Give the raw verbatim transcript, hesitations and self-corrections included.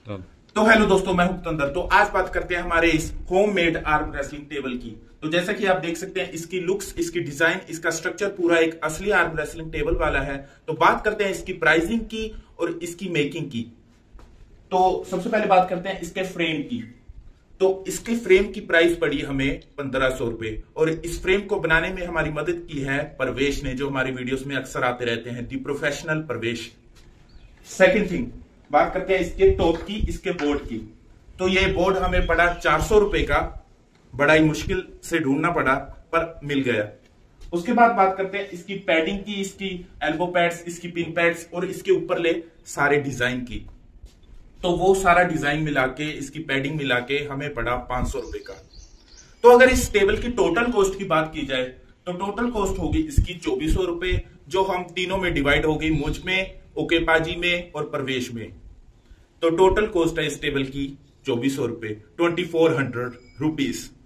Start. तो hello दोस्तों, मैं हूं पुतंदर। तो आज बात करते हैं हमारे इस homemade arm wrestling table की। तो जैसा कि आप देख सकते हैं, इसकी लुक्स, इसकी डिजाइन, इसका स्ट्रक्चर पूरा एक असली आर्म रेसलिंग टेबल वाला है। तो बात करते हैं इसकी प्राइसिंग की और इसकी मेकिंग की। तो सबसे पहले बात करते हैं इसके फ्रेम की। तो इसके फ्रेम की प्राइस पड़ी हमें पंद्रह सौ रुपए, और इस फ्रेम को बनाने में हमारी मदद की है परवेश ने, जो हमारी वीडियोस में अक्सर आते रहते हैं, the professional Parvesh. Second thing, बात करते हैं इसके टॉप की, इसके बोर्ड की। तो ये बोर्ड हमें पड़ा चार सौ रुपए का, बड़ा ही मुश्किल से ढूंढना पड़ा पर मिल गया। उसके बाद बात करते हैं इसकी पैडिंग की, इसकी एल्बो पैड्स, इसकी पिन पैड्स और इसके ऊपर ले सारे डिजाइन की। तो वो सारा डिजाइन मिला के, इसकी पैडिंग मिला के हमें पड़ा पांच सौ रुपए का। तो अगर इस टेबल की टोटल कॉस्ट की बात की जाए तो टोटल कॉस्ट होगी इसकी चौबीस सौ रुपए, जो हम तीनों में डिवाइड हो गई, मुझ में, ओके पाजी में और परवेश में। तो टोटल कॉस्ट है इस टेबल की चौबीस सौ रुपए, ट्वेंटी फोर हंड्रेड रुपीज।